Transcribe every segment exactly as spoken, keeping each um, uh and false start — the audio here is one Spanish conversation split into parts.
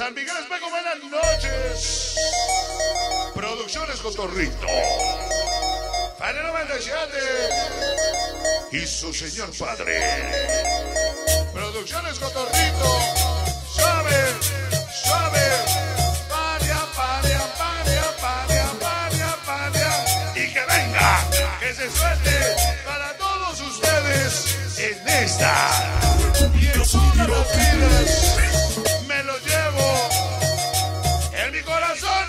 San Miguel Espejo, buenas noches. Producciones Cotorrito. Pane noventa y siete y su señor padre. Producciones Cotorrito. Suave, suave. Paria, paria, paria, paria, paria, paria. Y que venga, que se suelte para todos ustedes en esta y en todas las vidas. Me lo llevo en mi corazón.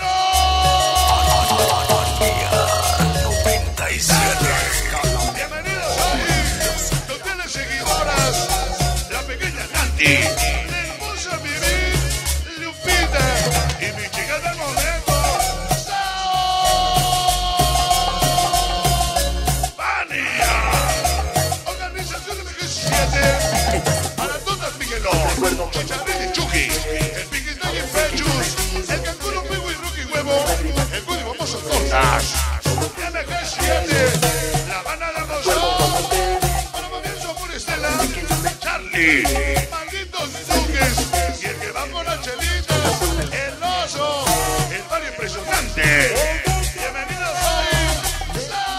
noventa y siete. Bienvenidos ahí, los fieles seguidoras, la pequeña Nati, la hermosa Vivi, Lupita y mi chica del momento, Vania. Organización M G siete, para todas Miguelón, Chicharrín y Chucky, el Piquisnay y Pechus, el Cancún, Pigo y Rookie Huevo, el Cudi Famoso Tortas, M G siete, la banda de Mozón, para Fabián por Estela, Charlie, malditos duques, y el que va con la chelita, el oso, el barrio impresionante. Bienvenidos hoy,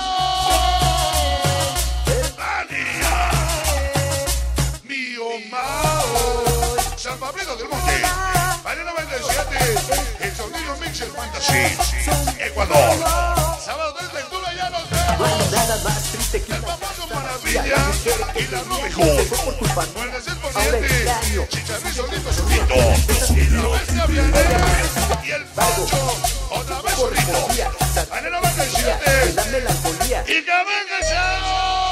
Vania, mi Omao, San Pablito del Monte, Vania noventa y siete, el sonido Mixer Fantasy, Ecuador, sábado tres de octubre ya nos vemos. Nada más triste que El una famoso Maravilla y la Robin Hood, Buenos Poniente, Chicharrín solito solito, y la bestia Vianera, y el Pancho, otra vez solito, Vania noventa y siete, la melancolía. y que venga Chao.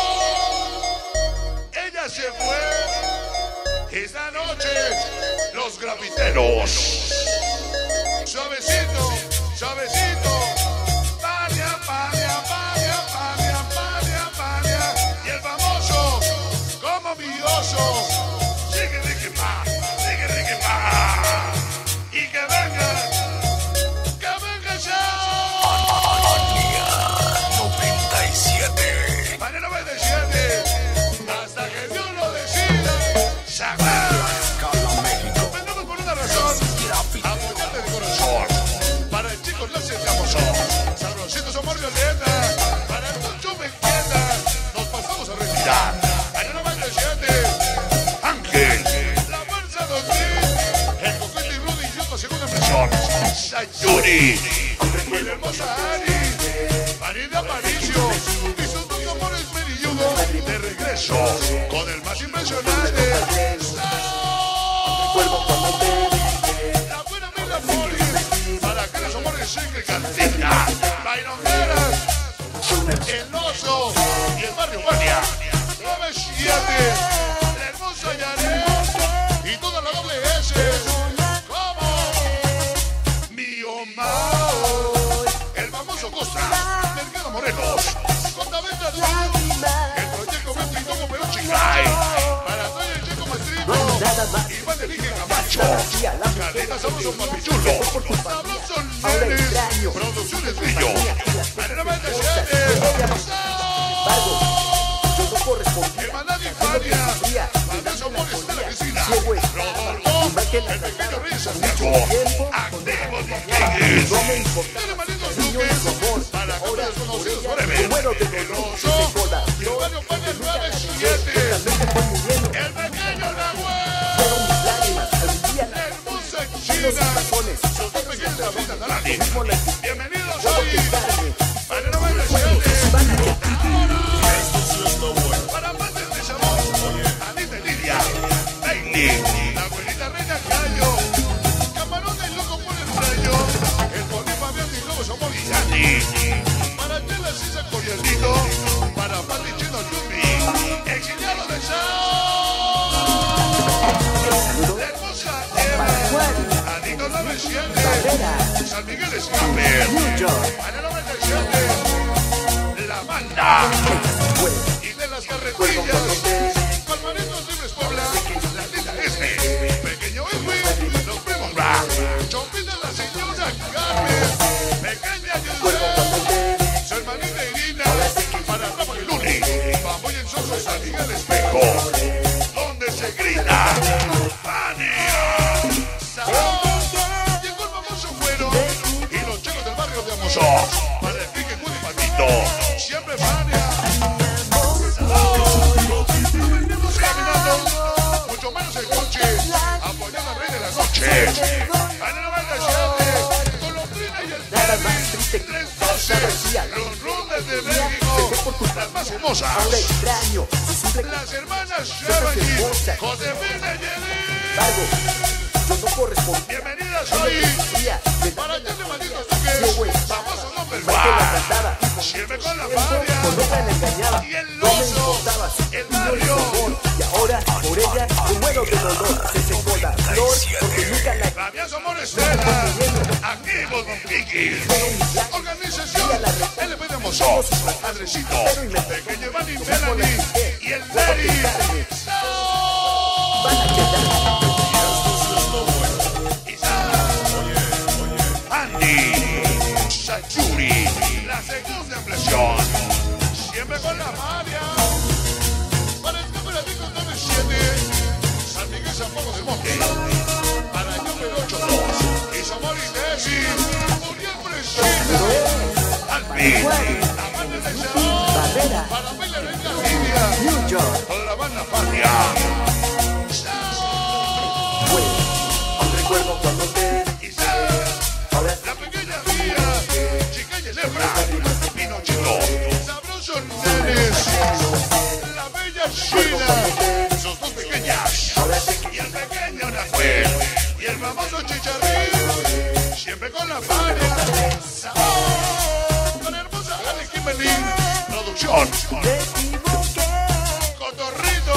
Ella se fue esta noche, los grafiteros. Suavecito, suavecito. Vania, Vania, Vania, Vania, Vania, Vania. Y el famoso, como mi oso. Sigue, Ricky Pa, sigue, Ricky Pa. Y que venga, que venga Chao. noventa y siete. Vania noventa y siete. Hasta que Dios lo decida. Sagrada. Vendemos por una razón. Apoyarte de corazón. Para el chico no se famoso. Sabrosito somos violeta. Para el mucho me quieta. Nos pasamos a retirar. Vania noventa y siete. Ángel. La fuerza dos mil. El coquete y Rudy y yo para segunda impresión. Sayuri. Y la hermosa Ari. María de Aparicio. Y sus dos amores merilludo. De regreso. Con el más impresionante. La buena vida Mori, para que los amores se cantina, bailoneras, el oso y el barrio Guardia, nueve siete, la hermosa Yaret y toda la doble S, como mi Omao, el famoso Costa, Mercado Morelos, Contaventa Dueño, el proyecto Vento y Tomo Peluche Cry, para Toya y Checo Maestrito, Iván de Vique Camacho, Carlitas Sabroso Papichulo, Sabroso Nenes, Producciones Brillo, Vania noventa y siete, Hermandad Infania, Andrés Amores de la Cristina, Rodolfo, el pequeño Rey Santiago, Activos Tigres, Hermanitos Duques, para Campeones Desconocidos Forever, el Oso, y el Barrio Paña nueve siete, el pequeño Nahuel, la hermosa China, sus dos pequeñas gavitas Dalani. Bienvenidos hoy, Vania noventa y siete, ahora, para amantes de sabor, Anita y Lidia, Bailey, la abuelita Reina Cayo, Camarón el loco por el rayo, el Poli Fabián y Lobo Somos Guillani, para Chela Cisa Coriandito, para Pati Chino Yubi, exiliado de Sao, la hermosa Eva, Anito noventa y siete, San Miguel Escape, Vania noventa y siete, la banda, y de las carretillas, Palmaritos Libres Puebla, la Tita Este, Pequeño Edwin, los primos Bra, Chopin de la señora Carmen, Pequeña Yolanda, su hermanita Irina, para Rafa y Luni, Pamoy en Soso San Miguel Espejo, donde se grita, Vania, Sabor. hermoso. Para el pique, Judy Patito. Siempre Fania. No venimos caminando, mucho menos el coche. Apoyando al rey de la noche. Para la banda siete, con los trines y el tenis. tres doce, los rundes de México. Las más hermosas. Las hermanas Chevalier, Josefina y Edith. Bienvenidas hoy para este maldito toque, famoso nombre va. Siempre con la Fabia y el Oso, el barrio. Y ahora por ella un vuelo de dolor se secó la flor porque nunca la Fabián Somor Estela, activos con Kiki. Organización L P de Mozón, Andresito, Pequeño Iván y Melanie y el Neri. van a quedar. Sayuri, la segunda impresión. Siempre con la María. Para el número nueve siete, San Miguel San Pablo del Monte. Para el número ocho dos, Isamor y Desi, Muriel Presina, Alvin, la banda de Cerón, para Mela Reina Lidia, New York, con la banda Patria. aún recuerdo cuando te La pequeña mía, chica y lebra, Pinochito, sabroso Nenes, la bella China, sus dos pequeñas, y el pequeño Nahuel, y el famoso Chicharrín, siempre con la Fania, con la hermosa Ale Kimberly, producción, Cotorrito,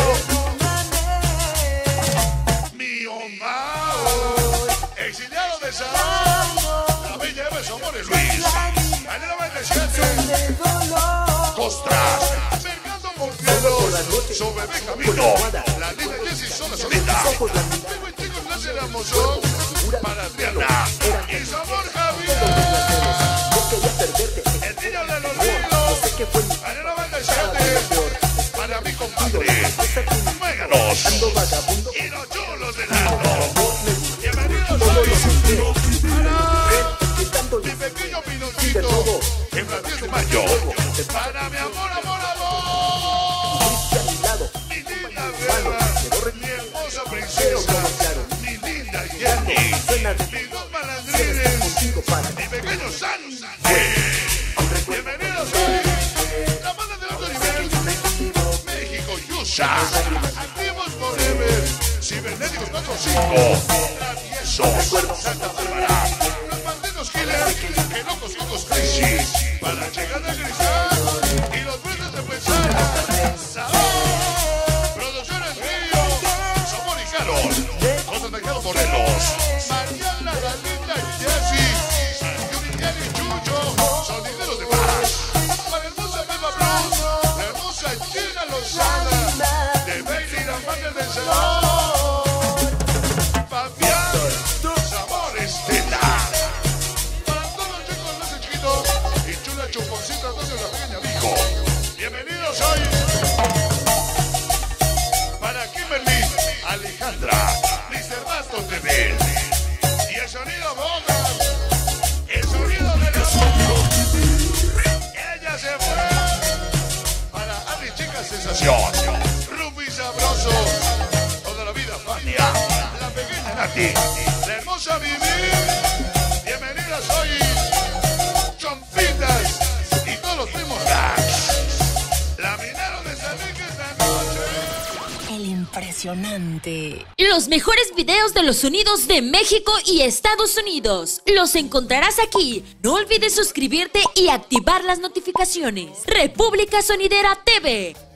mi Omao, exiliado de Sao, la bella Eva Somores Luis, Manera veintisiete, Costras, Mercado Monteros, su bebé Camino, la linda Jessie Sola Solita, tengo el chico Láser Amozón, para Adriana, y Sabor Javier, el niño de los niños, Manera veintisiete, para mi compadre, Méganos, y los chulos del alto. Bienvenidos hoy para mi pequeño Pinocito, en Francisco de Mayo, para mi amor, amor, amor, mi linda Beba, mi hermosa princesa, mi linda Jenny, mis dos malandrines, mi pequeño Santi. Bienvenidos hoy, la banda de alto nivel, México, Yusa, activos forever, cibernéticos cuatro cinco, traviesos, Santa Bárbara, los bandidos killer, que locos locos crisis, para llegar al cristal, y los buenos de pensar, Sabor, Producciones Río, Sabor y Carol, José Mercado Morelos, Mariana, Galinda y Jessie, Sayuri y Chucho, Sonideros de Paz, para hermosa Beba Blues, la hermosa Gina Lozada, de Bailey, la madre del Salón. Sabor Estela. Para todos los chicos, los chiquitos y chula chuponcita, entonces la pequeña Vico. Bienvenidos hoy para Kimberly, Alejandra, mister Bastos de Bill y el sonido Boga, el sonido de la voz. Ella se fue para Adri Chica Sensación, Ruby Sabroso, toda la vida Fania, la pequeña Nati, la hermosa Vivi. Bienvenidas hoy, Chompitas y todos los primos Dax. La minero de San Miguel esta noche. El impresionante. Los mejores videos de los sonidos de México y Estados Unidos los encontrarás aquí. No olvides suscribirte y activar las notificaciones. República Sonidera T V.